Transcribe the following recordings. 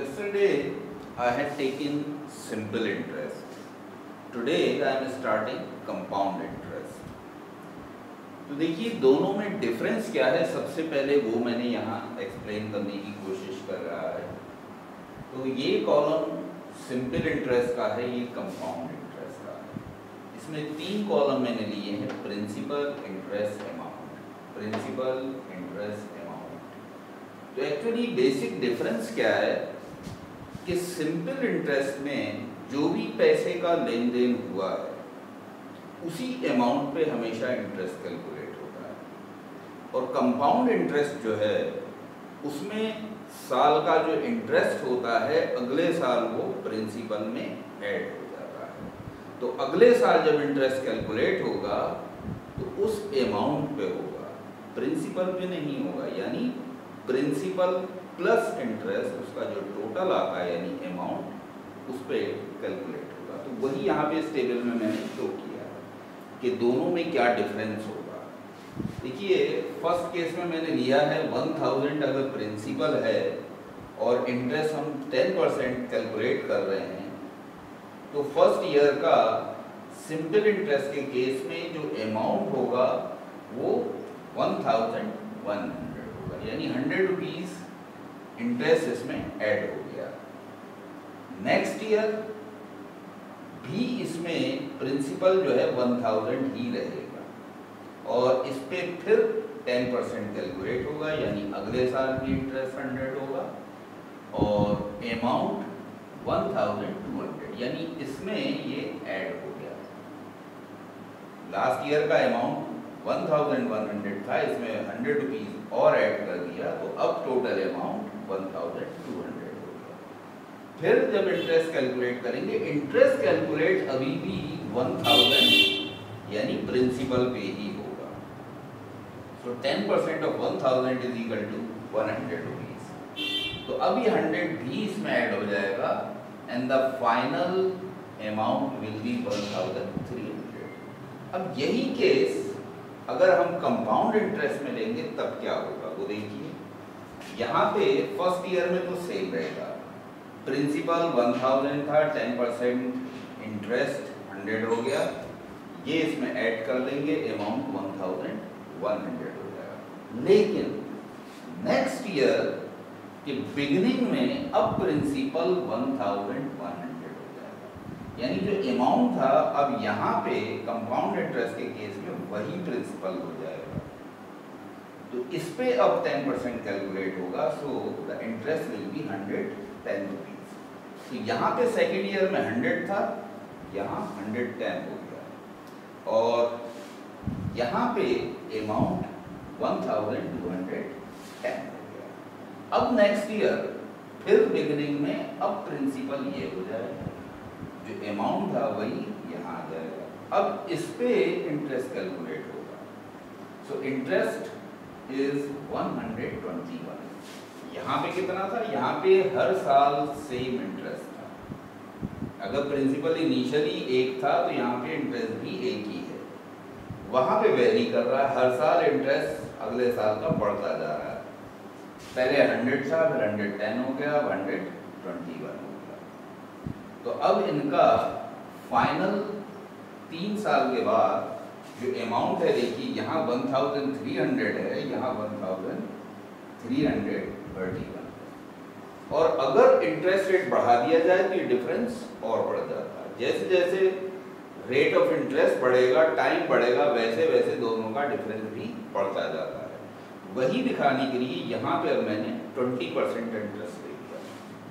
Yesterday I had taken simple interest. Today I am starting compound interest. तो देखिए दोनों में डिफरेंस क्या है, सबसे पहले वो मैंने यहाँ एक्सप्लेन करने की कोशिश कर रहा है। तो ये कॉलम सिंपल इंटरेस्ट का है, ये कंपाउंड इंटरेस्ट का है। इसमें तीन कॉलम मैंने लिए हैं, principal, interest, amount. Principal, interest, amount. तो एक्चुअली बेसिक डिफरेंस क्या है कि सिंपल इंटरेस्ट में जो भी पैसे का लेन देन हुआ है उसी अमाउंट पे हमेशा इंटरेस्ट कैलकुलेट होता है, और कंपाउंड इंटरेस्ट जो है उसमें साल का जो इंटरेस्ट होता है अगले साल वो प्रिंसिपल में ऐड हो जाता है। तो अगले साल जब इंटरेस्ट कैलकुलेट होगा तो उस अमाउंट पे होगा, प्रिंसिपल पे नहीं होगा। यानी प्रिंसिपल प्लस इंटरेस्ट, उसका जो टोटल आता है यानी अमाउंट, उस पर कैलकुलेट होगा। तो वही यहाँ पे इस टेबल में मैंने शो किया है कि दोनों में क्या डिफरेंस होगा। देखिए फर्स्ट केस में मैंने लिया है 1000 अगर प्रिंसिपल है और इंटरेस्ट हम 10% कैलकुलेट कर रहे हैं, तो फर्स्ट ईयर का सिंपल इंटरेस्ट के केस में जो अमाउंट होगा वो 1100 होगा, यानी 100 रुपीज़ इंटरेस्ट इसमें ऐड हो गया। नेक्स्ट ईयर भी इसमें प्रिंसिपल जो है 1000 ही रहेगा, और इस पे फिर 10% कैलकुलेट होगा, यानी अगले साल भी इंटरेस्ट 100 होगा और अमाउंट 1200, यानी इसमें ये ऐड हो गया। लास्ट ईयर का अमाउंट 1100 था, इसमें 100 रुपीज़ और ऐड कर दिया, तो अब टोटल अमाउंट 1200 हो गया। फिर जब इंटरेस्ट कैलकुलेट करेंगे, इंटरेस्ट कैलकुलेट अभी भी 1000 यानी प्रिंसिपल पे ही होगा। So 10% of 1000 is equal to 100 rupees. तो अब ये 100 भी इसमें ऐड हो जाएगा and the final amount will be 1300। अब यही केस अगर हम कंपाउंड इंटरेस्ट में लेंगे तब क्या होगा वो देखिए। यहाँ पे फर्स्ट ईयर में तो सेम रहेगा, प्रिंसिपल 1000 था, 10% इंटरेस्ट 100 हो गया, ये इसमें ऐड कर देंगे, अमाउंट 1100 हो जाएगा। लेकिन नेक्स्ट ईयर के बिगिनिंग में अब प्रिंसिपल 1100 हो जाएगा, यानी जो अमाउंट था अब यहाँ पे कंपाउंड इंटरेस्ट के केस में वही प्रिंसिपल हो जाएगा। तो इस पे अब 10% कैलकुलेट होगा, so the interest will be 110 rupees. तो यहाँ पे सेकेंड ईयर में 100 था, यहाँ 110 हो गया, और यहाँ पे अमाउंट 1210 हो गया। अब नेक्स्ट ईयर फिर बिगिनिंग में अब प्रिंसिपल ये हो जाएगा, जो अमाउंट था वही यहाँ आ जाएगा। अब इस पे इंटरेस्ट कैलकुलेट होगा, सो इंटरेस्ट इज 121। यहाँ पे कितना था, यहाँ पे हर साल सेम इंटरेस्ट था। अगर प्रिंसिपल इनिशियली एक था तो यहाँ पे इंटरेस्ट भी एक ही है, वहाँ पे वेरी कर रहा है, हर साल इंटरेस्ट अगले साल का बढ़ता जा रहा है। पहले 100 था, फिर 110 हो गया, अब 121 हो गया। तो अब इनका फाइनल 3 साल के बाद जो अमाउंट है, देखिए यहाँ 1300 है, यहाँ 1331, और अगर इंटरेस्ट रेट बढ़ा दिया जाए तो ये डिफरेंस और बढ़ जाता है। जैसे जैसे रेट ऑफ इंटरेस्ट बढ़ेगा, टाइम बढ़ेगा, वैसे वैसे दोनों का डिफरेंस भी बढ़ता जाता है। वही दिखाने के लिए यहाँ पे अब मैंने 20% इंटरेस्ट ले दिया।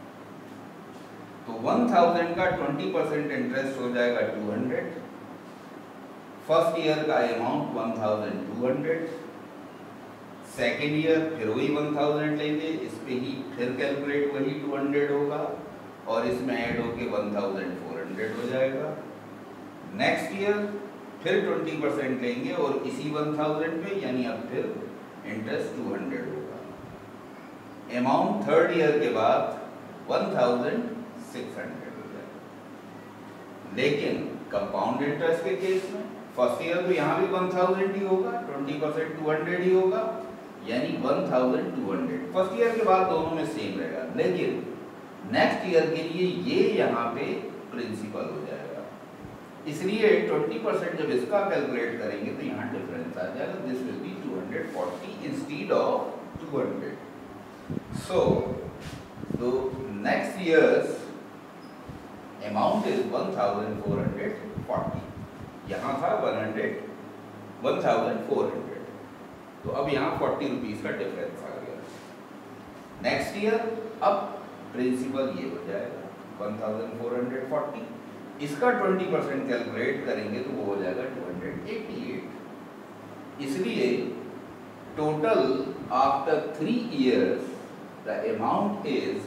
तो 1000 का 20% इंटरेस्ट हो जाएगा 200। फर्स्ट ईयर का अमाउंट 1200, सेकेंड ईयर फिर वही 1000 लेंगे, इस पे ही फिर कैलकुलेट वही 200 होगा, और इसमें ऐड होके 1400 हो जाएगा। नेक्स्ट ईयर फिर 20% लेंगे और इसी 1000 पे, यानी अब फिर इंटरेस्ट 200 होगा। अमाउंट थर्ड ईयर के बाद 1600 हो जाएगा। लेकिन कंपाउंड इंटरेस्ट के केस में फर्स्ट ईयर तो यहाँ भी 1000 ही होगा, 20% 200 ही होगा, यानी 1200 फर्स्ट ईयर के बाद दोनों में सेम रहेगा। लेकिन नेक्स्ट ईयर के लिए ये यहाँ पे प्रिंसिपल हो जाएगा, इसलिए 20% जब इसका कैलकुलेट करेंगे तो यहाँ डिफरेंस आ जाएगा, this will be 240 instead of 200. So the next year's amount is 1440, यहाँ था 1400, तो अब यहाँ 40 रुपीज का डिफरेंस आ गया. नेक्स्ट ईयर अब प्रिंसिपल ये हो जाएगा 1440, इसका 20% कैलकुलेट करेंगे तो वो हो जाएगा 288. इसलिए total after 3 years the amount is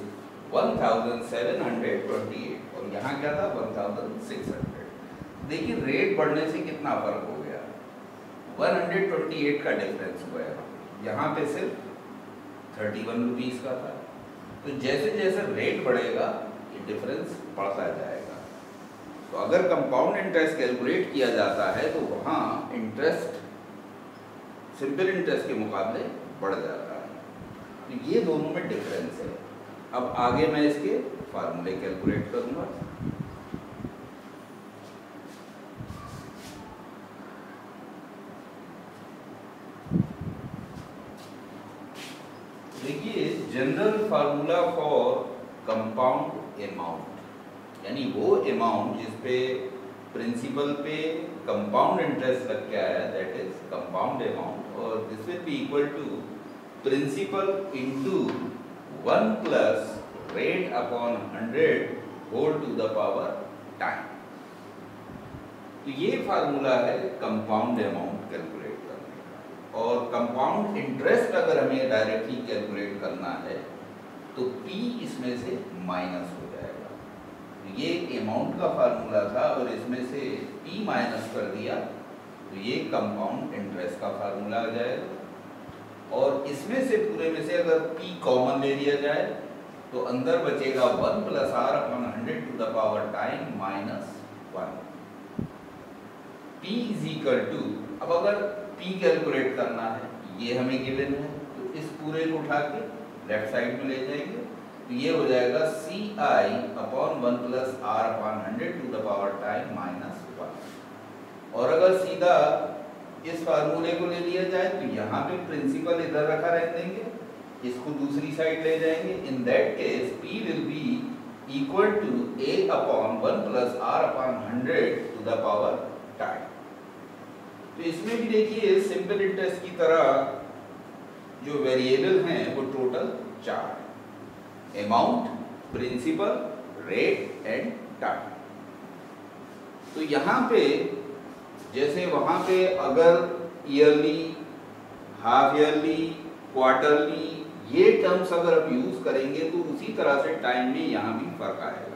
1728, और यहाँ क्या था 1600. देखिए रेट बढ़ने से कितना फर्क हो गया, 128 का डिफरेंस हुआ है, यहाँ पे सिर्फ 31 रुपीज का था. तो जैसे जैसे रेट बढ़ेगा ये डिफरेंस बढ़ता जाएगा. तो अगर कंपाउंड इंटरेस्ट कैलकुलेट किया जाता है तो वहाँ इंटरेस्ट सिंपल इंटरेस्ट के मुकाबले बढ़ जाता है. तो ये दोनों में डिफरेंस है. अब आगे मैं इसके फार्मूले कैलकुलेट करूँगा. देखिए general formula for compound amount, यानी वो अमाउंट जिस पे प्रिंसिपल पे कंपाउंड इंटरेस्ट लग के आया, दैट इज कंपाउंड अमाउंट, और this will be equal to principal into 1 plus rate upon 100 whole to the power time. तो ये फार्मूला है कंपाउंड अमाउंट कैलकुलेट करने का. और कंपाउंड इंटरेस्ट अगर हमें डायरेक्टली कैलकुलेट करना है तो P इसमें से माइनस हो जाएगा. तो ये अमाउंट का फार्मूला था और इसमें से P माइनस कर दिया तो ये कंपाउंड इंटरेस्ट का फार्मूला आ जाएगा. और इसमें से पूरे में से अगर P कॉमन ले लिया जाए तो अंदर बचेगा 1 plus R upon 100 to the power time minus 1. P is equal to, अब अगर P कैलकुलेट करना है, ये हमें गिवन है, तो इस पूरे को उठा के लेफ्ट साइड में ले जाएंगे तो ये हो जाएगा CI upon 1 plus R upon 100 to the power time minus 1. और अगर सीधा इस फार्मूले को ले लिया जाए तो यहाँ पे प्रिंसिपल इधर रखा रह देंगे, इसको दूसरी साइड ले जाएंगे. In that case P will be equal to A upon 1 plus R upon 100 to the power time. तो इसमें भी देखिए सिंपल इंटरेस्ट की तरह जो वेरिएबल हैं वो टोटल 4 है, amount, principal, rate and time. तो यहाँ पे जैसे वहाँ पे अगर ईयरली, हाफ ईयरली, क्वार्टरली ये टर्म्स अगर आप यूज करेंगे तो उसी तरह से टाइम में यहाँ भी फर्क आएगा.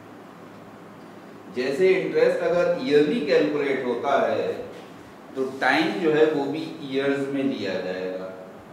जैसे इंटरेस्ट अगर ईयरली कैलकुलेट होता है तो टाइम जो है वो भी ईयर्स में लिया जाएगा,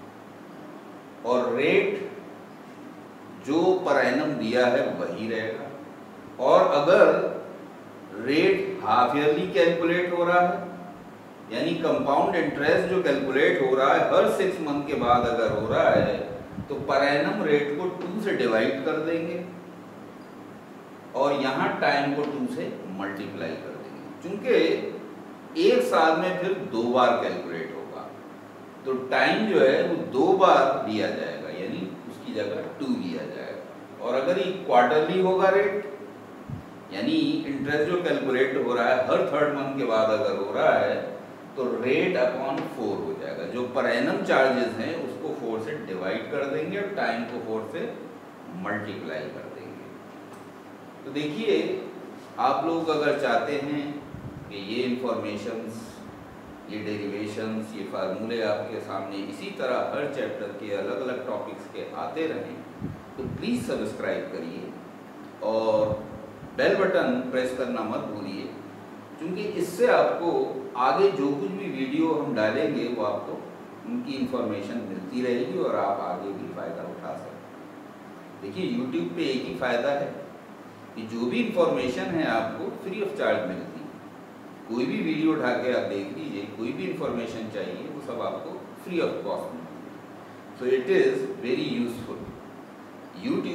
और रेट जो पर एनम दिया है वही रहेगा. और अगर रेट हाफ ईयरली कैलकुलेट हो रहा है, यानी कंपाउंड इंटरेस्ट जो कैलकुलेट हो रहा है हर 6 मंथ के बाद अगर हो रहा है तो पर एनम रेट को 2 से डिवाइड कर देंगे और यहाँ टाइम को 2 से मल्टीप्लाई कर देंगे. चूंकि एक साल में फिर 2 बार कैलकुलेट होगा तो टाइम जो है वो 2 बार लिया जाएगा, यानी उसकी जगह 2 लिया जाएगा. और अगर ये क्वार्टरली होगा रेट, यानी इंटरेस्ट जो कैलकुलेट हो रहा है हर 3rd मंथ के बाद अगर हो रहा है तो रेट अपॉन 4 हो जाएगा. जो पर एनम चार्जेस हैं उसको 4 से डिवाइड कर देंगे और टाइम को 4 से मल्टीप्लाई कर देंगे. तो देखिए आप लोग अगर चाहते हैं कि ये इंफॉर्मेशंस, ये डेरिवेशंस, ये फार्मूले आपके सामने इसी तरह हर चैप्टर के अलग अलग टॉपिक्स के आते रहें तो प्लीज़ सब्सक्राइब करिए और बेल बटन प्रेस करना मत भूलिए, क्योंकि इससे आपको आगे जो कुछ भी वीडियो हम डालेंगे वो आपको उनकी इंफॉर्मेशन मिलती रहेगी और आप आगे भी फ़ायदा उठा सकते हैं. देखिए YouTube पे एक ही फ़ायदा है कि जो भी इंफॉर्मेशन है आपको फ्री ऑफ चार्ज मिलती है. कोई भी वीडियो उठा के आप देख लीजिए, कोई भी इंफॉर्मेशन चाहिए वो सब आपको फ्री ऑफ कॉस्ट मिलती है. So it is very useful. YouTube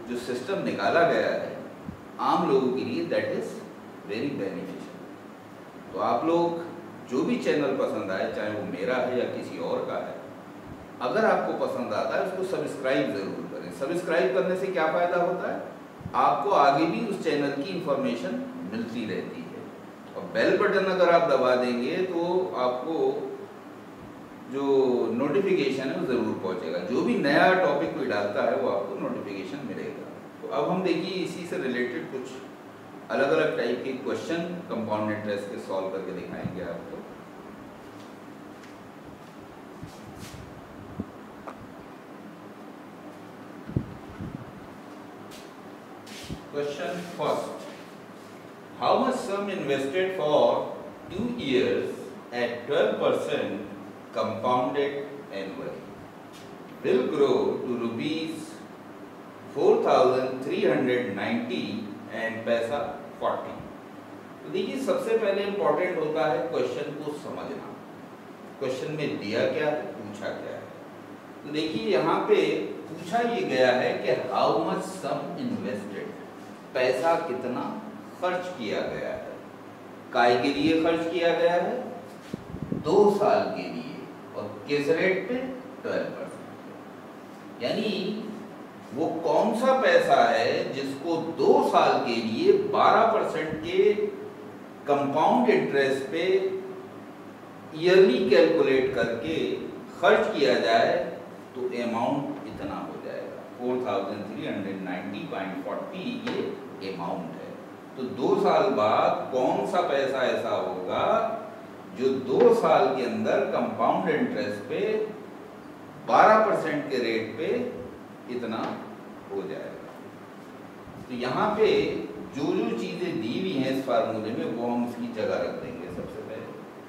जो सिस्टम निकाला गया है आम लोगों के लिए, दैट इज़ वेरी बेनिफिशियल। तो आप लोग जो भी चैनल पसंद आए, चाहे वो मेरा है या किसी और का है, अगर आपको पसंद आता है उसको सब्सक्राइब ज़रूर करें। सब्सक्राइब करने से क्या फ़ायदा होता है, आपको आगे भी उस चैनल की इंफॉर्मेशन मिलती रहती है। और बेल बटन अगर आप दबा देंगे तो आपको जो नोटिफिकेशन है वो ज़रूर पहुंचेगा। जो भी नया टॉपिक कोई डालता है वो आपको नोटिफिकेशन मिलेगा। तो अब हम देखिए इसी से रिलेटेड कुछ अलग अलग टाइप के क्वेश्चन कंपाउंड इंटरेस्ट के सॉल्व करके दिखाएंगे आपको। Question first. How much sum invested for 2 years at 12% compounded annually will grow to rupees 4,390 and पैसा 40? तो देखिए सबसे पहले इम्पोर्टेंट होता है क्वेश्चन को समझना। क्वेश्चन में दिया क्या है, पूछा क्या है। तो देखिए यहाँ पे पूछा ये गया है कि हाउ मच सम इन्वेस्टेड, पैसा कितना खर्च किया गया है। काय के लिए खर्च किया गया है, 2 साल के लिए, और किस रेट पे, 12%। यानी वो कौन सा पैसा है जिसको 2 साल के लिए 12% के कंपाउंड इंटरेस्ट पे ईयरली कैलकुलेट करके खर्च किया जाए, तो अमाउंट इतना हो जाएगा 4,390.40 ये अमाउंट है। तो 2 साल बाद कौन सा पैसा ऐसा होगा जो 2 साल के अंदर कंपाउंड इंटरेस्ट पे 12% के रेट पे इतना हो जाएगा। तो यहाँ पे जो जो चीज़ें दी हुई हैं इस फार्मूले में वो हम उसकी जगह रख देंगे। सबसे पहले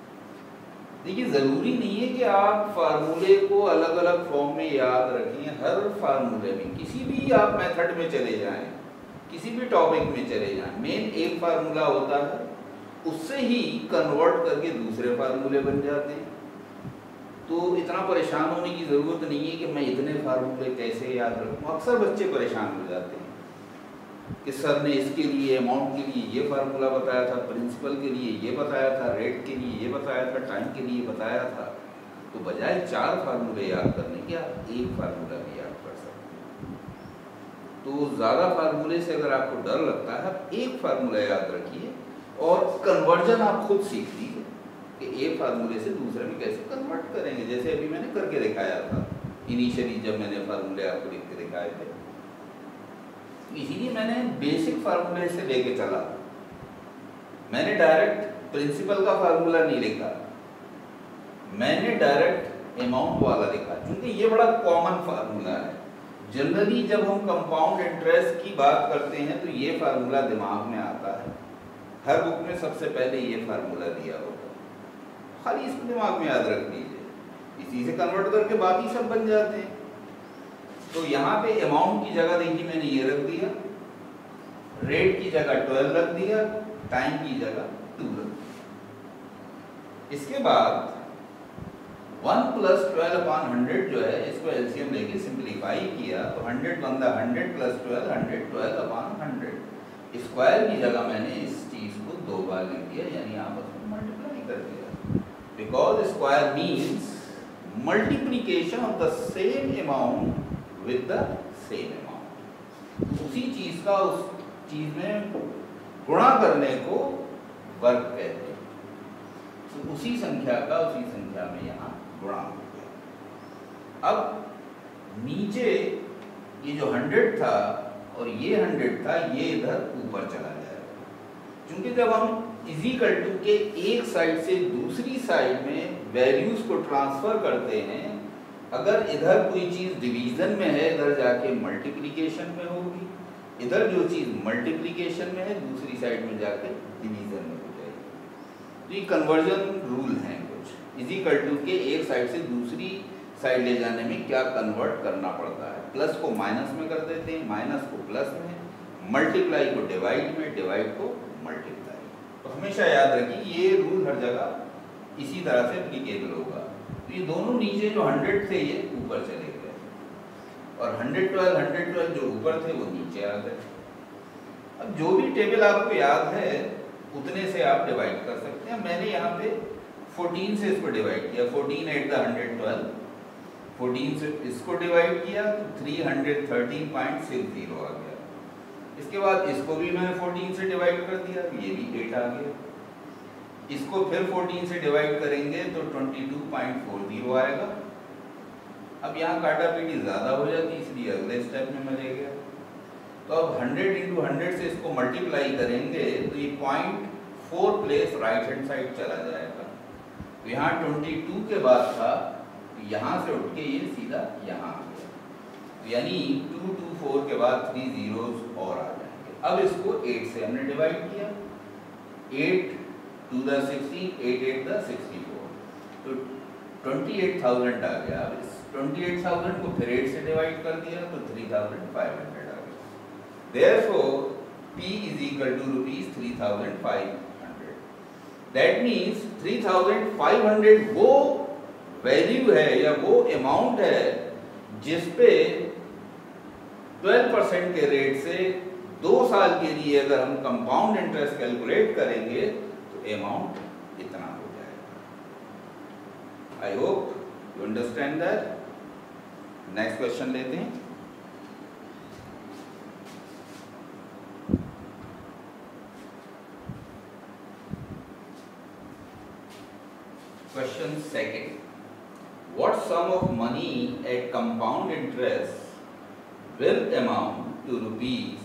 देखिए ज़रूरी नहीं है कि आप फार्मूले को अलग अलग फॉर्म में याद रखें। हर फार्मूले में किसी भी आप मेथड में चले जाएं, किसी भी टॉपिक में चले जाएं, मेन एक फार्मूला होता है, उससे ही कन्वर्ट करके दूसरे फार्मूले बन जाते हैं। तो इतना परेशान होने की ज़रूरत नहीं है कि मैं इतने फार्मूले कैसे याद रखूँ। अक्सर बच्चे परेशान हो जाते हैं कि सर ने इसके लिए, अमाउंट के लिए ये फार्मूला बताया था, प्रिंसिपल के लिए ये बताया था, रेट के लिए ये बताया था, टाइम के लिए बताया था। तो बजाय 4 फार्मूले याद करने के आप एक फार्मूला भी याद कर सकते हैं। तो ज़्यादा फार्मूले से अगर आपको डर लगता है, आप एक फार्मूला याद रखिए और कन्वर्जन आप खुद सीख लीजिए कि एक फार्मूले से दूसरे में कैसे कन्वर्ट करेंगे। जैसे अभी मैंने करके दिखाया था इनिशियली, जब मैंने फार्मूले आपको लिख के दिखाए थे। इसीलिए मैंने बेसिक फार्मूले से लेके चला, मैंने डायरेक्ट प्रिंसिपल का फार्मूला नहीं लिखा, मैंने डायरेक्ट अमाउंट वाला लिखा, क्योंकि ये बड़ा कॉमन फार्मूला है। जनरली जब हम कंपाउंड इंटरेस्ट की बात करते हैं तो ये फार्मूला दिमाग में आता है। हर बुक में सबसे पहले ये फार्मूला दिया होगा, खाली इसको दिमाग में याद रख लीजिए, इसी से कन्वर्ट करके बाकी सब बन जाते हैं। तो यहाँ पे अमाउंट की जगह देखिए मैंने ये रख दिया, रेट की जगह 12 रख दिया, टाइम की जगह 2 रख दिया। इसके बाद 1 + 12/100 जो है, इसको एलसीएम लेके सिंप्लीफाई किया तो 100 बनता 100 + 12 100 12/100। स्क्वायर की जगह मैंने इस चीज को 2 बार लिख दिया, यानी आपस में मल्टीप्लाई कर दिया, because square means multiplication of the same amount with the same amount. उसी चीज का उस चीज में गुणा करने को वर्ग कहते हैं। तो उसी संख्या का उसी संख्या में यहाँ गुणा हो गया। अब नीचे ये जो 100 था और ये 100 था, ये इधर ऊपर चला जाएगा, क्योंकि जब हम इक्वल टू के एक साइड से दूसरी साइड में वैल्यूज को ट्रांसफर करते हैं, अगर इधर कोई चीज़ डिवीजन में है इधर जाके मल्टीप्लिकेशन में होगी, इधर जो चीज़ मल्टीप्लिकेशन में है दूसरी साइड में जाके डिवीजन में हो जाएगी। तो ये कन्वर्जन रूल हैं कुछ, इक्वल टू के एक साइड से दूसरी साइड ले जाने में क्या कन्वर्ट करना पड़ता है। प्लस को माइनस में कर देते हैं, माइनस को प्लस में, मल्टीप्लाई को डिवाइड में, डिवाइड को मल्टीप्लाई। तो हमेशा याद रखिए ये रूल हर जगह इसी तरह से एप्लीकेबल होगा। तो ये दोनों नीचे जो 100 थे ये ऊपर चले गए। और 112 जो ऊपर थे वो नीचे आ गए। अब जो भी टेबल आपको याद है उतने से आप डिवाइड कर सकते हैं। मैंने यहाँ पे 14 से इसको डिवाइड किया, 14 8 द 112, 14 से इसको डिवाइड किया तो 313.60 आ गया। इसके बाद इसको भी मैंने 14 से डिवाइड कर दिया, ये भी 8 आ गया। इसको फिर 14 से डिवाइड करेंगे तो 22.40 आएगा। अब यहाँ काटा पीटी ज़्यादा हो जाती इसलिए अगले स्टेप में मैं ले गया। तो अब 100 × 100 से इसको मल्टीप्लाई करेंगे तो ये 0.4 प्लेस राइट हैंड साइड चला जाएगा। तो यहाँ 22 के बाद था, तो यहाँ से उठ के ये सीधा यहाँ आ गया। तो यानी 224 के बाद 3 zeros और आ जाएंगे। अब इसको 8 से हमने डिवाइड किया, 8 2 the 16, 8 8 the 64, तो 28,000 आ गया। अब इस 28,000 को फिर 8 से डिवाइड कर दिया तो 3,500 आ गया। Therefore, P is equal to rupees 3,500. That means 3,500 वो वैल्यू है या वो अमाउंट है जिस पे 12% के रेट से 2 साल के लिए अगर हम कंपाउंड इंटरेस्ट कैलकुलेट करेंगे तो अमाउंट इतना हो जाएगा। I hope you understand that. Next question लेते हैं। Question second. What sum of money at compound interest will amount to rupees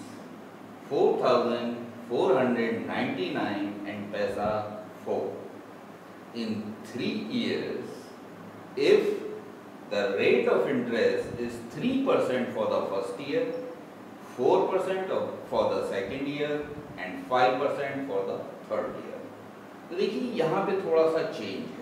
4,499 and paisa 4 in 3 years if the rate of interest is 3% for the first year, 4% for the second year and 5% for the third year? तो देखिए यहाँ पे थोड़ा सा change है।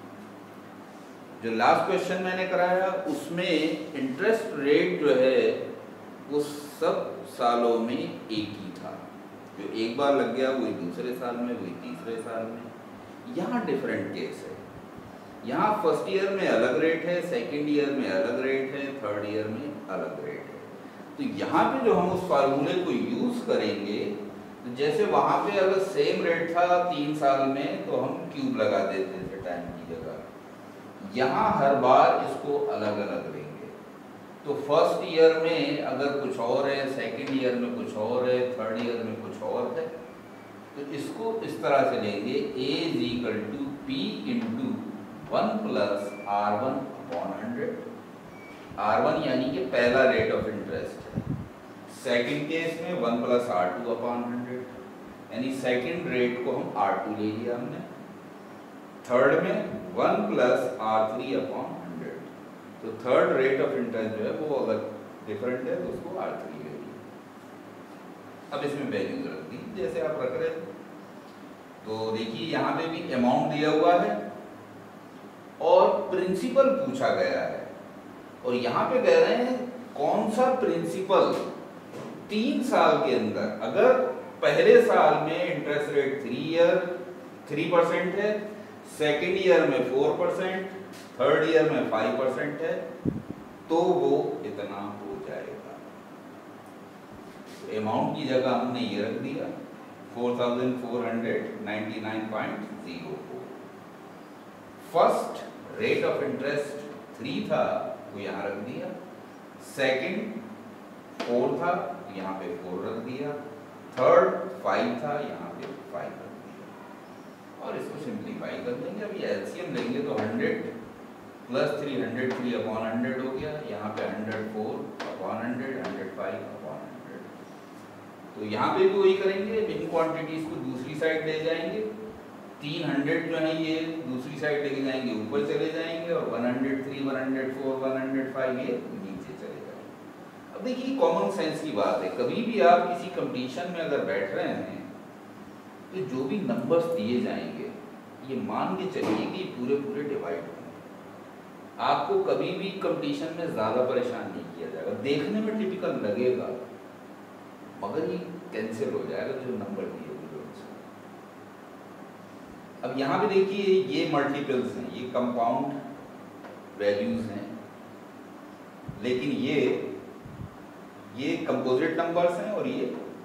जो last question मैंने कराया उसमें इंटरेस्ट रेट जो है वो सब सालों में एक ही था। जो एक बार लग गया वही दूसरे साल में, वही तीसरे साल में। यहाँ डिफरेंट केस है। यहाँ फर्स्ट ईयर में अलग रेट है, सेकंड ईयर में अलग रेट है, थर्ड ईयर में अलग रेट है। तो यहाँ पे जो हम उस फार्मूले को यूज करेंगे, तो जैसे वहाँ पे अगर सेम रेट था 3 साल में तो हम क्यूब लगा देते थे टाइम की जगह। यहाँ हर बार इसको अलग अलग लेंगे। तो फर्स्ट ईयर में अगर कुछ और है, सेकंड ईयर में कुछ और है, थर्ड ईयर में कुछ और है, तो इसको इस तरह से लेंगे A = P × 1 + R1/100। R1 यानी कि पहला रेट ऑफ इंटरेस्ट है। सेकंड केस में 1 + R2/100, यानी सेकंड रेट को हम R2 ले लिया हमने। थर्ड में 1 + R3/100, तो थर्ड रेट ऑफ इंटरेस्ट जो है वो अगर डिफरेंट है तो उसको R3 ले लिया। अब इसमें वैल्यूज रख दी जैसे आप रख रहे थे। तो देखिए यहाँ पे भी अमाउंट दिया हुआ है और प्रिंसिपल पूछा गया है, और यहाँ पे कह रहे हैं कौन सा प्रिंसिपल 3 साल के अंदर, अगर पहले साल में इंटरेस्ट रेट 3% है, सेकेंड ईयर में 4%, थर्ड ईयर में 5% है, तो वो इतना हो जाएगा। तो अमाउंट की जगह हमने ये रख दिया 4,499.04। फर्स्ट रेट ऑफ इंटरेस्ट 3 था तो यहाँ रख दिया, सेकेंड 4 था यहाँ पे 4 रख दिया, थर्ड 5 था यहाँ पे 5 रख दिया, और इसको सिंप्लीफाई कर देंगे। अभी एलसीएम लेंगे तो 100 + 303/100 हो गया, यहाँ पे 104/100, 105/100। तो यहाँ पे भी वही करेंगे, इन क्वांटिटीज को दूसरी साइड ले जाएंगे। 300 जो है ये दूसरी साइड लेके जाएंगे, ऊपर चले जाएंगे, और 103, 104, 105 ये नीचे चले जाएंगे। अब देखिए कॉमन सेंस की बात है, कभी भी आप किसी कंपटीशन में अगर बैठ रहे हैं तो जो भी नंबर्स दिए जाएंगे ये मान के चलिए कि पूरे पूरे डिवाइड होंगे। आपको कभी भी कंपटीशन में ज़्यादा परेशान नहीं किया जाएगा। देखने में टिपिकल लगेगा मगर ये कैंसिल हो जाएगा जो नंबर दिए हुए उनसे। अब यहाँ पे देखिए ये मल्टीपल्स हैं, ये कंपाउंड वैल्यूज हैं, लेकिन ये ये कंपोजिट नंबर्स हैं और ये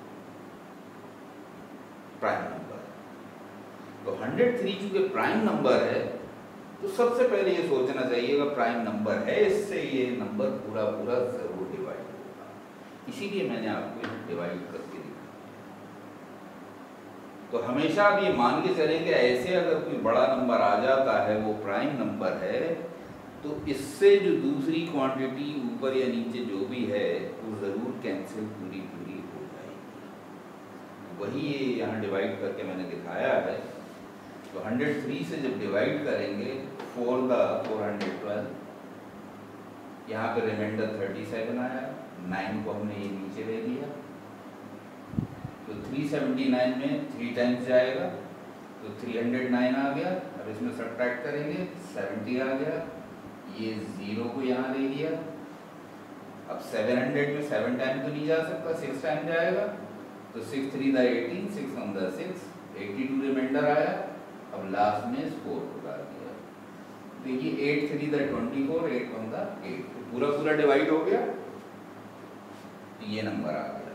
प्राइम नंबर है। तो 103 चूंकि प्राइम नंबर है तो सबसे पहले ये सोचना चाहिए अगर प्राइम नंबर है इससे ये नंबर पूरा पूरा जरूर डिवाइड होगा, इसीलिए मैंने आपको डिवाइड करके दिखाया। तो हमेशा आप ये मान के चलें कि ऐसे अगर कोई बड़ा नंबर आ जाता है वो प्राइम नंबर है तो इससे जो दूसरी क्वांटिटी ऊपर या नीचे जो भी है वो जरूर कैंसिल पूरी पूरी हो जाएगी। वही ये यहाँ डिवाइड करके मैंने दिखाया है। तो 103 से जब डिवाइड करेंगे 4 द 412, यहाँ पे रिमाइंडर 37 आया, 9 को हमने ये नीचे ले लिया, तो 379 में 3 टाइम्स जाएगा तो 309 आ गया। अब इसमें सब्ट्रैक्ट करेंगे 70 आ गया, ये 0 को यहाँ ले लिया। अब 700 में 7 टाइम तो नहीं जा सकता, 6 टाइम जाएगा, तो 6 3 द 18, 6 1 द 6, 82 रिमाइंडर आया। अब लास्ट में 4 को डाल दिया, देखिए 8 3 द 24, 8 1 द 8, तो पूरा पूरा डिवाइड हो गया। तो ये नंबर आ गया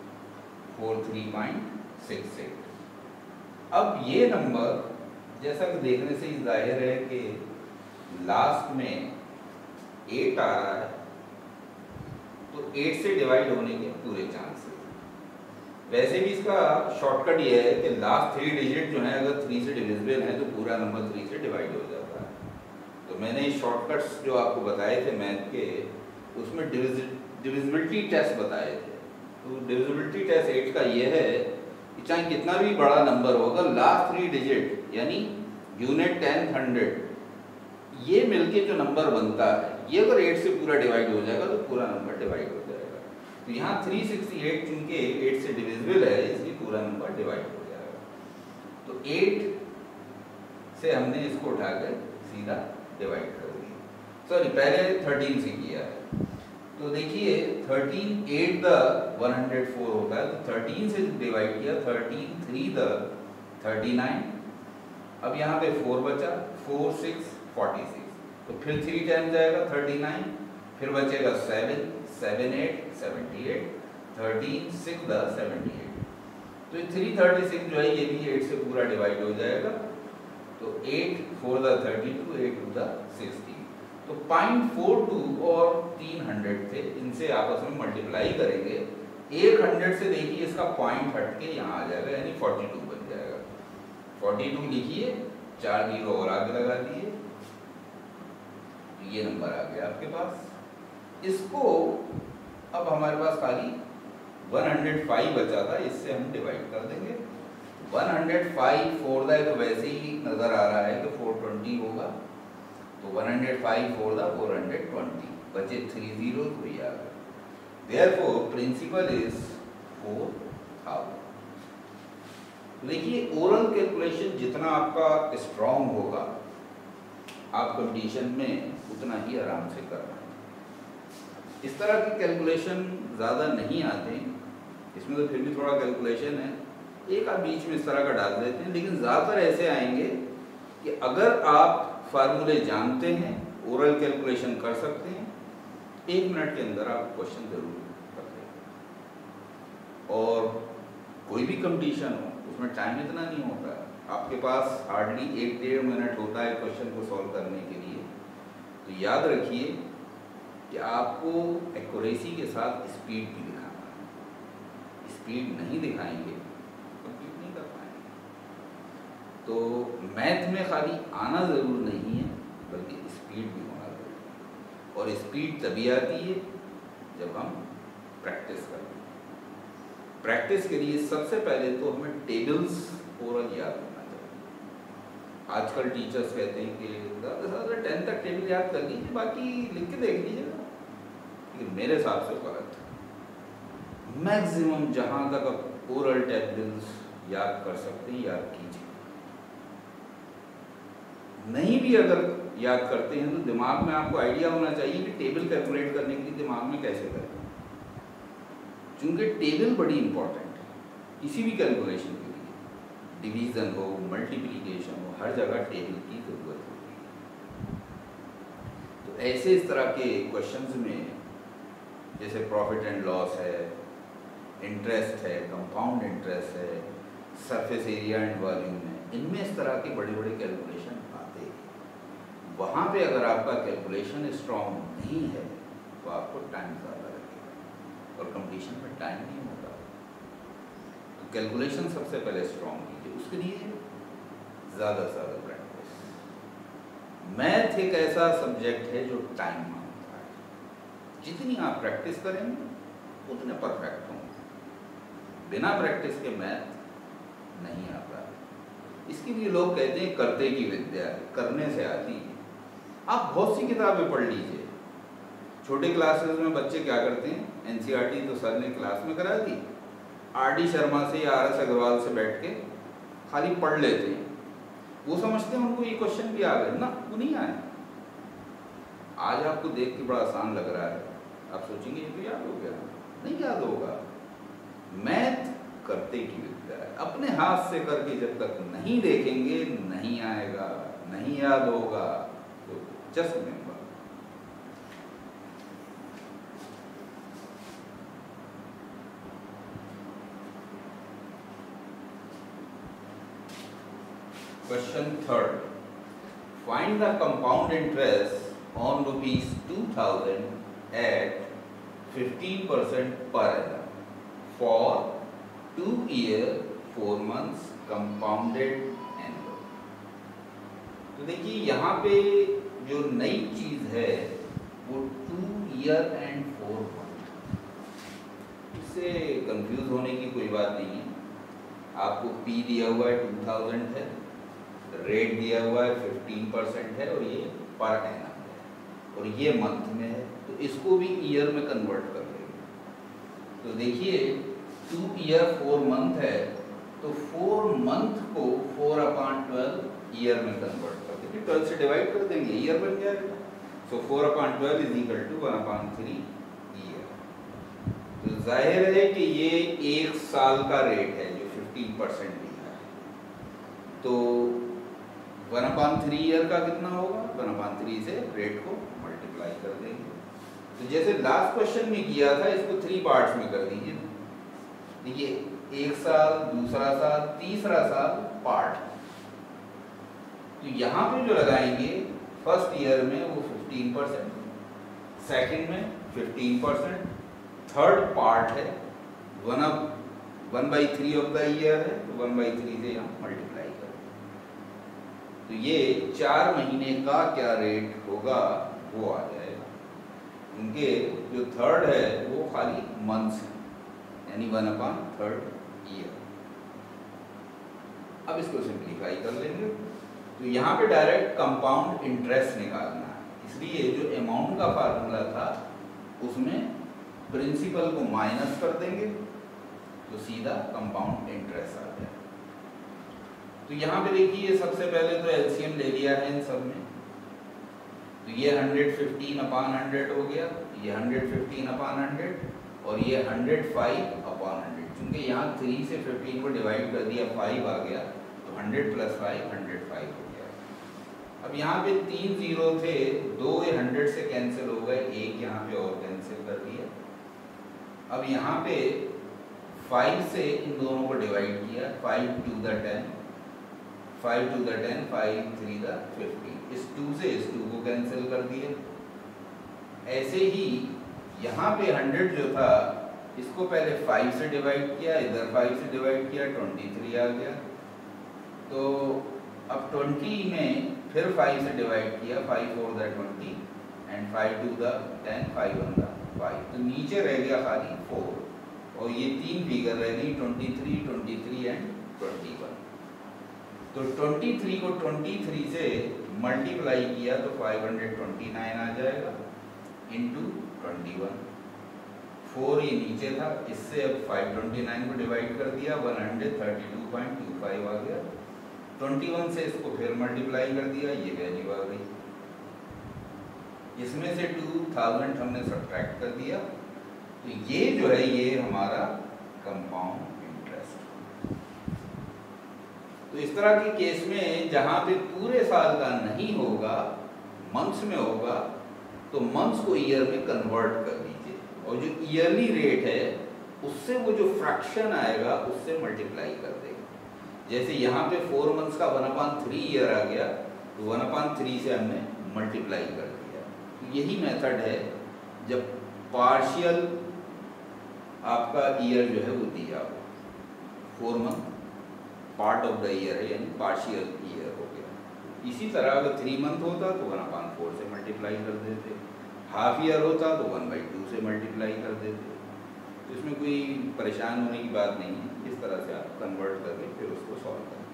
43.68। अब ये नंबर जैसा कि देखने से ही जाहिर है कि लास्ट में 8 आ रहा है तो 8 से डिवाइड होने के पूरे चांसेस। वैसे भी इसका शॉर्टकट ये है कि लास्ट 3 डिजिट जो है अगर 3 से डिविजिबल है तो पूरा नंबर 3 से डिवाइड हो जाता है। तो मैंने शॉर्टकट्स जो आपको बताए थे मैथ के, उसमें डिविजिबिलिटी टेस्ट बताए थे। तो डिविजिबिलिटी टेस्ट 8 का ये है कि चाहे कितना भी बड़ा नंबर होगा, लास्ट 3 डिजिट यानी यूनिट 10 100 ये मिलके जो नंबर बनता है ये अगर 8 से पूरा डिवाइड हो जाएगा तो पूरा नंबर डिवाइड हो जाएगा। तो यहाँ 368 चूंकि 8 से डिविजिबल है इसलिए पूरा नंबर डिवाइड हो जाएगा। तो 8 से हमने इसको उठाकर सीधा डिवाइड कर दिया, सॉरी पहले 13 से किया है। तो देखिए 13 8 द 104 होता है, तो 13 से डिवाइड किया, 13 3 द 39। अब यहाँ पे 4 बचा, 4 6 46, तो फिर 3 टाइम जाएगा 39, फिर बचेगा 7 7 8 78, 13 6 द 78, तो 336 जो है ये भी 8 से पूरा डिवाइड हो जाएगा। तो 8 4 द 32, 8 2 द 60, तो 0.42 और 300 थे, इनसे आपस में मल्टीप्लाई करेंगे। 100 से देखिए इसका पॉइंट हट के यहाँ आ जाएगा यानी 42 बन जाएगा। 42 लिखिए, 4 जीरो और आगे लगा दिए, ये नंबर आ गया आपके पास। इसको अब हमारे पास खाली 105 बचा था, इससे हम डिवाइड कर देंगे। 105 4 द तो वैसे ही नजर आ रहा है कि 420 होगा, तो 105 4 द 420, बचे 3 जीरो, तो ये आ गया। Therefore principal is 4000। देखिए ओरल कैलकुलेशन जितना आपका स्ट्रॉन्ग होगा आप कंपटीशन में उतना ही आराम से कर पाएंगे। इस तरह की कैलकुलेशन ज़्यादा नहीं आते, इसमें तो फिर भी थोड़ा कैलकुलेशन है, एक आप बीच में इस तरह का डाल देते हैं, लेकिन ज़्यादातर ऐसे आएंगे कि अगर आप फार्मूले जानते हैं, ओरल कैलकुलेशन कर सकते हैं, 1 मिनट के अंदर आप क्वेश्चन जरूर कर लेंगे। और कोई भी कंपटीशन हो उसमें टाइम इतना नहीं होता, आपके पास हार्डली 1-1.5 मिनट होता है क्वेश्चन को सॉल्व करने के लिए। तो याद रखिए कि आपको एक्यूरेसी के साथ स्पीड भी दिखाना है, स्पीड नहीं दिखाएंगे कंप्लीट नहीं कर पाएंगे। तो मैथ में खाली आना ज़रूर नहीं है बल्कि स्पीड भी होना ज़रूरी है, और स्पीड तभी आती है जब हम प्रैक्टिस करते हैं। प्रैक्टिस के लिए सबसे पहले तो हमें टेबल्स ओरल याद करना चाहिए। आजकल टीचर्स कहते हैं कि ज़्यादा से ज़्यादा 10 तक टेबल याद कर लीजिए, बाकी लिख के देख लीजिएगा, लेकिन मेरे हिसाब से गलत है। मैक्सिमम जहाँ तक आप ओरल टेबल्स याद कर सकते हैं याद कीजिए। नहीं भी अगर याद करते हैं तो दिमाग में आपको आइडिया होना चाहिए कि टेबल कैलकुलेट करने के लिए दिमाग में कैसे करें, क्योंकि टेबल बड़ी इंपॉर्टेंट है किसी भी कैलकुलेशन के लिए, डिवीज़न हो मल्टीप्लिकेशन हो, हर जगह टेबल की ज़रूरत होती है। तो ऐसे इस तरह के क्वेश्चंस में जैसे प्रॉफिट एंड लॉस है, इंटरेस्ट है, कंपाउंड इंटरेस्ट है, सरफेस एरिया एंड वॉल्यूम है, इनमें इस तरह के बड़े बड़े कैलकुलेशन आते हैं। वहाँ पे अगर आपका कैलकुलेशन स्ट्रॉन्ग नहीं है तो आपको टाइम ज़्यादा लगेगा और कंप्लीशन में टाइम नहीं होगा। तो कैलकुलेशन सबसे पहले स्ट्रॉन्ग कीजिए, उसके लिए ज़्यादा से ज़्यादा प्रैक्टिस। मैथ एक ऐसा सब्जेक्ट है जो टाइम मांगता है। जितनी आप प्रैक्टिस करेंगे उतने परफेक्ट होंगे। बिना प्रैक्टिस के मैथ नहीं आता। इसके लिए लोग कहते हैं करते की विद्या करने से आती है। आप बहुत सी किताबें पढ़ लीजिए। छोटे क्लासेस में बच्चे क्या करते हैं, एनसीईआरटी तो सर ने क्लास में करा दी, आरडी शर्मा से या आरएस अग्रवाल से बैठ के खाली पढ़ लेते हैं। वो समझते हैं उनको ये क्वेश्चन भी आ गए ना, वो नहीं आए। आज आपको देख के बड़ा आसान लग रहा है, आप सोचेंगे ये तो याद हो गया, नहीं याद होगा। मैथ करते की विद्या है। अपने हाथ से करके जब तक नहीं देखेंगे नहीं आएगा, नहीं याद होगा। तो just remember, question third, find the compound interest on ₹2000 at 15% per annum for 2 year 4 months compounded annual। तो देखिए यहाँ पे जो नई चीज है वो 2 year and 4 month। इससे कंफ्यूज होने की कोई बात नहीं है। आपको P दिया हुआ है 2000 है, रेट दिया हुआ है 15% है और ये पर एनम है और ये मंथ में है, तो इसको भी ईयर में कन्वर्ट कर लेंगे। तो देखिए 2 year 4 month है, तो 4 month को 4/12 ईयर में कन्वर्ट कर देंगे, 12 से डिवाइड कर देंगे, ईयर बन जाएगा। So 4/12 is equal to 1/3 year. तो जाहिर है कि ये 1 साल का रेट है जो 15% दिया है। तो 1/3 ईयर का कितना होगा, 1/3 से रेट को मल्टीप्लाई कर देंगे। तो जैसे लास्ट क्वेश्चन में किया था, इसको 3 पार्ट्स में कर दीजिए। देखिए 1 साल, दूसरा साल, तीसरा साल पार्ट। तो यहाँ पे जो लगाएंगे फर्स्ट ईयर में वो 15%, सेकंड में 15%, थर्ड पार्ट है 1/3 ऑफ द ईयर है, तो 1/3 से हम मल्टीप्लाई करें। तो ये 4 महीने का क्या रेट होगा वो आ जाएगा। उनके जो थर्ड है वो खाली मंथ्स है, यानी 1/3 ईयर। अब इसको सिंप्लीफाई कर लेंगे। तो यहाँ पे डायरेक्ट कंपाउंड इंटरेस्ट निकालना है, इसलिए जो अमाउंट का फार्मूला था उसमें प्रिंसिपल को माइनस कर देंगे तो सीधा कंपाउंड इंटरेस्ट आ जाए। तो यहाँ पे देखिए सबसे पहले तो एलसीएम ले लिया है इन सब में। तो ये 115/100 हो गया, ये 115/100 और ये 105/100। क्योंकि यहाँ 3 से 15 को डिवाइड कर दिया, 5 आ गया, तो 100 + 5 105 हो गया। अब यहाँ पे 3 जीरो थे, 2 100 से कैंसिल हो गए, 1 यहाँ पे और कैंसिल कर दिया। अब यहाँ पे 5 से इन दोनों को डिवाइड किया, 5 2 द 10, 5 2 द 10, 5 3 द 15। इस 2 से इस 2 को कैंसिल कर दिया। ऐसे ही यहाँ पे 100 जो था इसको पहले 5 से डिवाइड किया, इधर 5 से डिवाइड किया, 23 आ गया। तो अब 20 में फिर 5 से डिवाइड किया, 5 4 द 20 एंड 5 2 द 10, 5 1 द 5। तो नीचे रह गया खाली 4 और ये 3 फिगर रह गई 23, 23 एंड 21। तो 23 को 23 से मल्टीप्लाई किया तो 529 आ जाएगा इंटू 21। 4 ये नीचे था, इससे अब 529 को डिवाइड कर दिया, 132.25 आ गया। 21 से इसको फिर मल्टीप्लाई कर दिया, ये वैल्यू आ गई। इसमें से 2000 हमने सब्ट्रैक्ट कर दिया, तो ये जो है ये हमारा कंपाउंड इंटरेस्ट। तो इस तरह के केस में जहां पे पूरे साल का नहीं होगा, मंथ्स में होगा, तो मंथ्स को ईयर में कन्वर्ट कर दीजिए। और जो ईयरली रेट है उससे वो जो फ्रैक्शन आएगा उससे मल्टीप्लाई कर देगा। जैसे यहाँ पे 4 मंथ्स का 1/3 ईयर आ गया, तो 1/3 से हमने मल्टीप्लाई कर दिया। तो यही मेथड है जब पार्शियल आपका ईयर जो है वो दिया हो। 4 month part of the year है, यानी पार्शियल ईयर हो गया। इसी तरह अगर 3 मंथ होता तो 1/4 से मल्टीप्लाई कर देते, हाफ ईयर होता तो 1/2 से मल्टीप्लाई कर देते। तो इसमें कोई परेशान होने की बात नहीं है, इस तरह से आप कन्वर्ट करके फिर उसको सॉल्व करेंगे।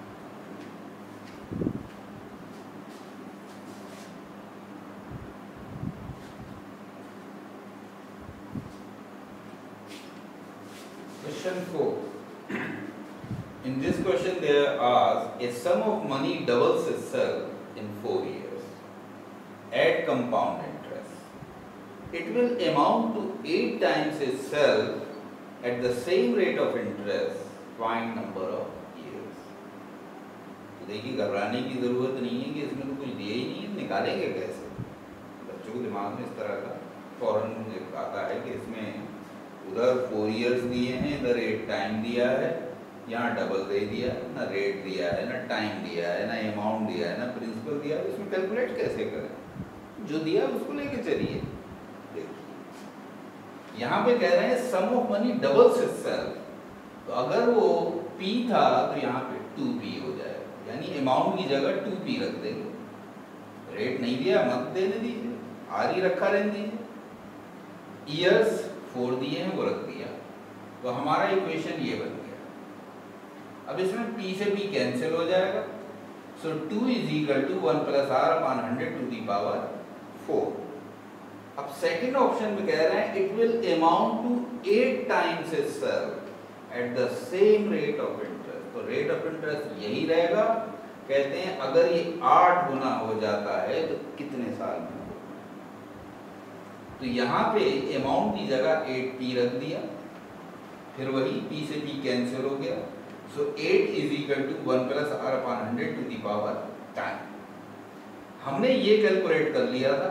Question 4. In this question they are asked a sum of money doubles itself in 4 years at compound interest. It will amount to 8 times itself at the same rate of interest. Find number of years. तो देखिए घबराने की ज़रूरत नहीं है कि इसमें तो कुछ दिया ही नहीं है, निकालेंगे कैसे। बच्चों के दिमाग में इस तरह का फौरन आता है कि इसमें उधर 4 इयर्स दिए हैं, इधर 8 टाइम दिया है, यहाँ डबल दे दिया, ना रेट दिया है, ना टाइम दिया है, ना अमाउंट दिया है, ना प्रिंसिपल दिया है, इसमें कैलकुलेट कैसे करें। जो दिया उसको लेके चलिए। देखिए यहाँ पे कह रहे हैं sum of money doubles itself, तो अगर वो P था तो यहाँ पे 2P हो जाएगा, यानी अमाउंट की जगह 2P रख देंगे। रेट नहीं दिया मत देने दीजिए, आर ही रखा रहने दीजिए। ईयर्स 4 दिए हैं वो रख दिया, तो हमारा इक्वेशन ये बन गया। अब इसमें P से P कैंसिल हो जाएगा, so 2 is equal to 1 plus R upon 100 to the power 4। अब सेकंड ऑप्शन में कह रहे हैं it will amount to 8 times itself at the same rate of interest. तो रेट ऑफ इंटरेस्ट यही रहेगा। कहते हैं अगर ये 8 गुना हो जाता है तो कितने साल में? तो यहाँ पे अमाउंट की जगह 8P रख दिया, फिर वही P से P कैंसिल हो गया, so 8 is equal to 1 plus R upon 100 to the power time. हमने ये कैलकुलेट कर लिया था,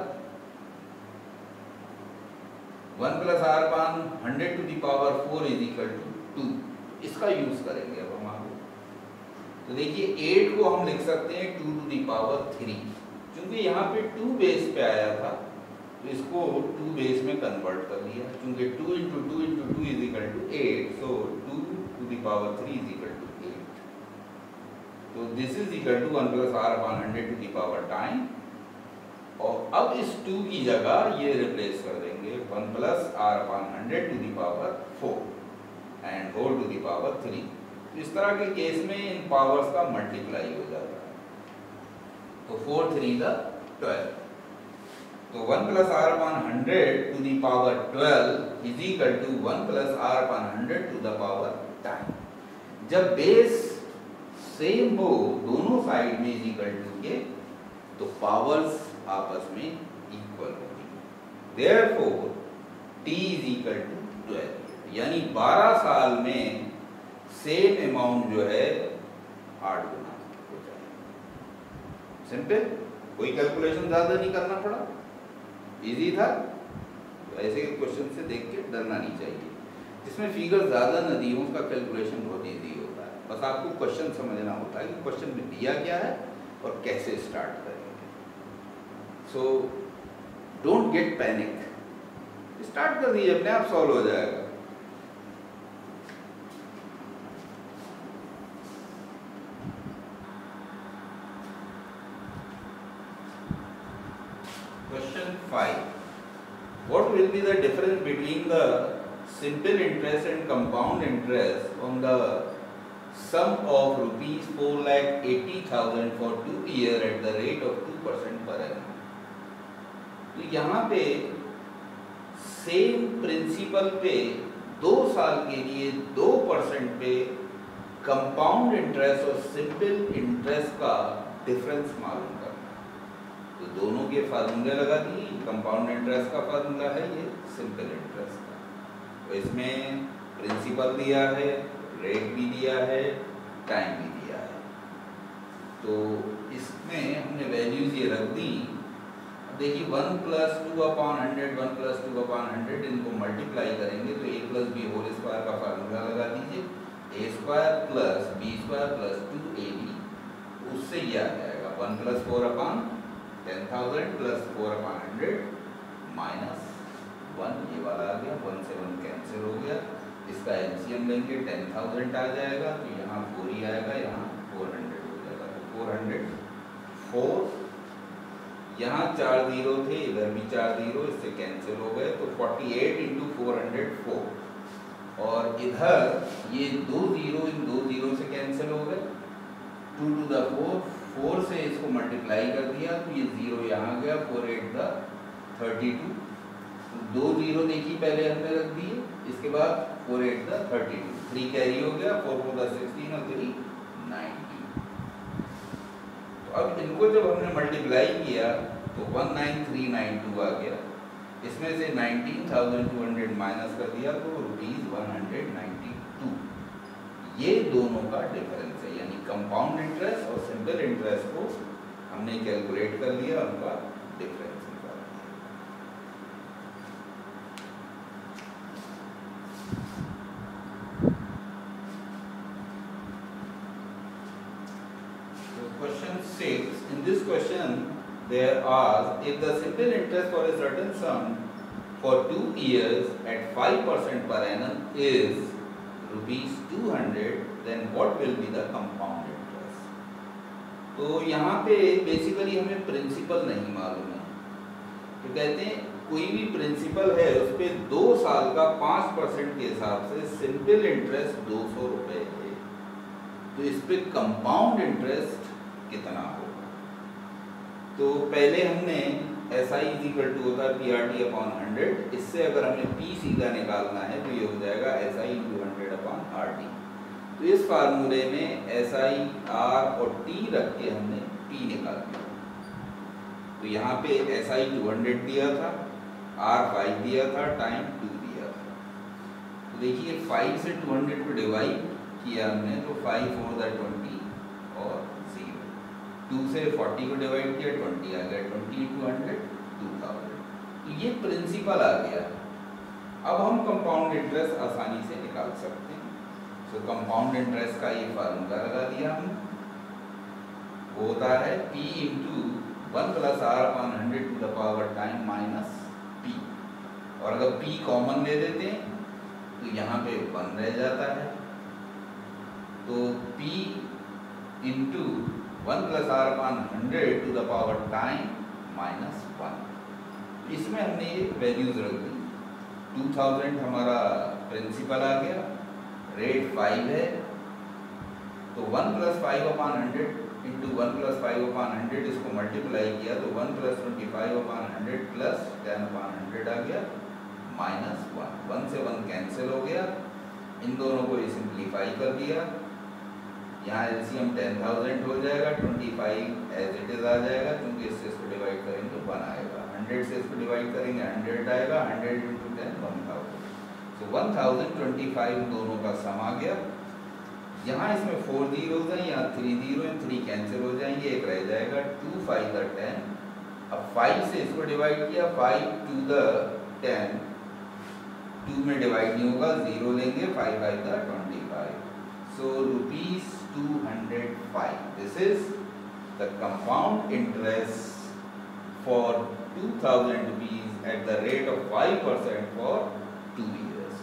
1 plus R upon 100 to the power 4 is equal to 2। इसका यूज करेंगे अब हम आगे। तो देखिए 8 को हम लिख सकते हैं 2 टू दी पावर 3, क्योंकि यहाँ पे 2 बेस पे आया था तो इसको 2 बेस में कन्वर्ट कर लिया, क्योंकि 2 into 2 into 2 is equal to 8, so 2 to the power 3 is equal to 8। तो this is equal to 1 plus R upon 100 to the power time, और अब इस 2 की जगह ये रिप्लेस कर देंगे 1 plus R upon 100 to the power 4 and whole to the power 3। इस तरह के केस में इन पावर्स का मल्टीप्लाई हो जाता है, तो 4 3 द 12। तो 1 plus R upon 100 to the power 12 is equal to 1 plus R upon 100 to the power 10। जब बेस सेम हो दोनों साइड में इज इक्वल टू के, तो पावर्स आपस में इक्वल होगी। Therefore t is equal to 12, यानी 12 साल में सेम अमाउंट जो है 8 गुना हो जाएगा। सिंपल, कोई कैलकुलेशन ज्यादा नहीं करना पड़ा, इजी था। तो ऐसे क्वेश्चन से देख के डरना नहीं चाहिए। जिसमें फिगर ज़्यादा न दी हो उसका कैलकुलेशन बहुत इजी होता है, बस आपको क्वेश्चन समझना होता है कि क्वेश्चन में दिया क्या है और कैसे स्टार्ट करेंगे। So don't get panic, start कर दीजिए, अपने आप सॉल्व हो जाएगा। Question 5. What will be the difference between the simple interest and compound interest on the sum of rupees 4,80,000 for 2 years at the rate of 2% per annum? तो यहाँ पे same principle पे 2 साल के लिए 2% पे कंपाउंड इंटरेस्ट और सिंपल इंटरेस्ट का डिफरेंस मालूम करना। तो दोनों के फार्मूले लगा दिए, कंपाउंड इंटरेस्ट का फार्मूला है ये, सिंपल इंटरेस्ट का। तो इसमें प्रिंसिपल दिया है, रेट भी दिया है, टाइम भी दिया है। तो इसमें हमने वैल्यूज ये रख दी। देखिए 1 प्लस 2/100, 1 प्लस 2/100 इनको मल्टीप्लाई करेंगे तो a plus B whole square का फार्मूला लगा दीजिए, a square plus b square plus 2ab, उससे ये आ जाएगा 1 प्लस 4/10,000 प्लस 4/100 माइनस 1, ये वाला आ गया, 1 से 1 कैंसिल हो गया, इसका एलसीएम लेंगे 10,000 आ जाएगा, तो यहाँ 4 ही आएगा, यहाँ 400 हो जाएगा, तो 404, यहाँ 4 जीरो थे, इधर भी 4 जीरो, इससे कैंसिल हो गए, तो 48 इंटू 404, और इधर ये 2 जीरो इन 2 जीरो से कैंसिल हो गए, 2 टू द 4, 4 से इसको मल्टीप्लाई कर दिया तो ये 0 यहाँ गया, 4 8 द 32, तो 2 जीरो देखिए पहले हमने रख दिए, इसके बाद 4 8 द 32, 3 कैरी हो गया, 4 4 द 16 और 3 90। अब इनको जब हमने मल्टीप्लाई किया तो 19392 आ गया, इसमें से 19,200 माइनस कर दिया तो ₹192, ये दोनों का डिफरेंस है, यानी कंपाउंड इंटरेस्ट और सिंपल इंटरेस्ट को हमने कैलकुलेट कर लिया, उनका डिफरेंस निकाल दिया। Question 6. In this question, there are, if the simple interest for a certain sum for 2 years at 5% per annum is ₹200, then what will be the compound interest? तो यहाँ पे बेसिकली हमें प्रिंसिपल नहीं मालूम है, तो कहते हैं कोई भी प्रिंसिपल है उस पर 2 साल का 5% के हिसाब से सिंपल इंटरेस्ट 200 रुपये है, तो इस पे कंपाउंड इंटरेस्ट कितना होगा। तो पहले हमने SI = होता है PRT/100, इससे अगर हमें P सीधा निकालना है तो ये हो जाएगा SI × 100/RT, तो इस फार्मूले में SI, R और T रख के हमने P निकाल दिया। तो यहाँ पे SI 200 दिया था, R 5 दिया था, टाइम 2 दिया था, तो देखिए 5 से 200 को डिवाइड किया हमने तो 5 4 द 20 और 0, 2 से 40 को डिवाइड किया 20 आ गया, 20 × 100 2000, तो ये प्रिंसिपल आ गया। अब हम कंपाउंड इंटरेस्ट आसानी से निकाल सकते हैं, तो कंपाउंड इंटरेस्ट का ये फार्मूला लगा दिया हमने, वो होता है P × 1 + R/100 to the power time minus P, और अगर P कॉमन ले लेते हैं तो यहाँ पे 1 रह जाता है, तो P × 1 + R/100 to the power time minus 1, इसमें हमने ये वैल्यूज रख दी। 2000 हमारा प्रिंसिपल आ गया, रेट 5 है, तो 1 + 5/100 × 1 + 5/100 इसको मल्टीप्लाई किया तो 1 + 25/100 प्लस 10/100 आ गया, माइनस 1, 1 से 1 कैंसिल हो गया, इन दोनों को ये सिंप्लीफाई कर दिया, यहाँ एलसीएम 10,000 हो जाएगा, 25 एज इट इज आ जाएगा, क्योंकि इससे इसको डिवाइड करेंगे तो 1 आएगा, 100 से इसको डिवाइड करेंगे 100 आएगा, 100 × 10 1000, तो 1025 दोनों का सम आ गया। यहाँ इसमें 4 जीरोज हैं, यहाँ 3 जीरो हैं, 3 कैंसिल हो जाएंगे, एक रह जाएगा, 2 5 द 10, अब 5 से इसको डिवाइड किया, 5 2 द 10, 2 में डिवाइड नहीं होगा, 0 लेंगे, 5 5 the 25, so ₹205, this is the compound interest for 2000 rupees at the rate of 5% for 2 years।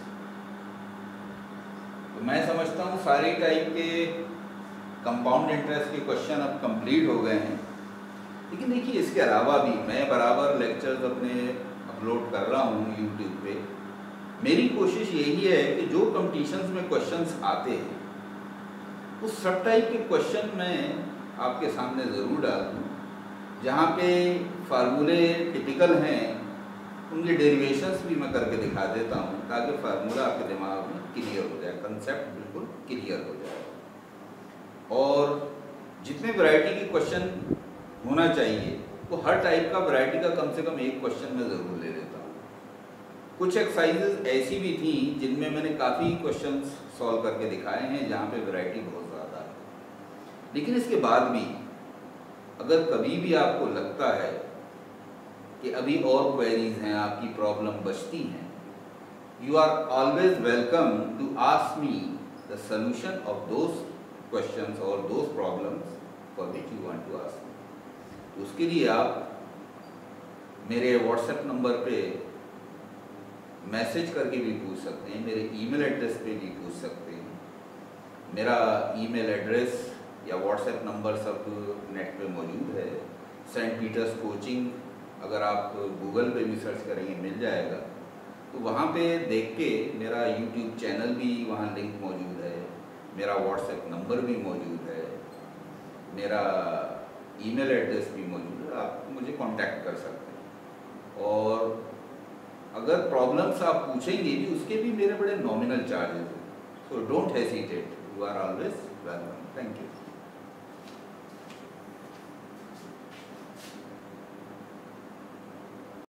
तो मैं समझता हूँ सारे टाइप के कंपाउंड इंटरेस्ट के क्वेश्चन अब कंप्लीट हो गए हैं, लेकिन देखिए इसके अलावा भी मैं बराबर लेक्चर्स अपने अपलोड कर रहा हूँ यूट्यूब पे। मेरी कोशिश यही है कि जो कंपटीशंस में क्वेश्चंस आते हैं उस सब टाइप के क्वेश्चन मैं आपके सामने ज़रूर डाल दूँ, जहाँ पे फार्मूले टिपिकल हैं उनके डेरिवेशंस भी मैं करके दिखा देता हूँ, ताकि फार्मूला आपके दिमाग में क्लियर हो जाए, कंसेप्ट बिल्कुल क्लियर हो जाए। और जितने वैरायटी के क्वेश्चन होना चाहिए वो हर टाइप का वैरायटी का कम से कम एक क्वेश्चन मैं ज़रूर ले लेता हूँ। कुछ एक्सरसाइजेज ऐसी भी थी जिनमें मैंने काफ़ी क्वेश्चंस सॉल्व करके दिखाए हैं जहाँ पे वैरायटी बहुत ज़्यादा है, लेकिन इसके बाद भी अगर कभी भी आपको लगता है कि अभी और क्वेरीज हैं, आपकी प्रॉब्लम बचती हैं, you are always welcome to ask me the solution of those questions or those problems for which you want to ask me. तो उसके लिए आप मेरे व्हाट्सएप नंबर पे मैसेज करके भी पूछ सकते हैं, मेरे ईमेल एड्रेस पे भी पूछ सकते हैं। मेरा ईमेल एड्रेस या व्हाट्सएप नंबर सब नेट पे मौजूद है। सेंट पीटर्स कोचिंग अगर आप गूगल पे भी सर्च करेंगे मिल जाएगा। तो वहाँ पे देख के मेरा यूट्यूब चैनल भी वहाँ लिंक मौजूद है, मेरा व्हाट्सएप नंबर भी मौजूद है, मेरा ईमेल एड्रेस भी मौजूद है, आप मुझे कांटेक्ट कर सकते हैं। और अगर प्रॉब्लम्स आप पूछेंगे भी उसके भी मेरे बड़े नॉमिनल चार्जेस हैं, so don't hesitate, you are always welcome. Thank you.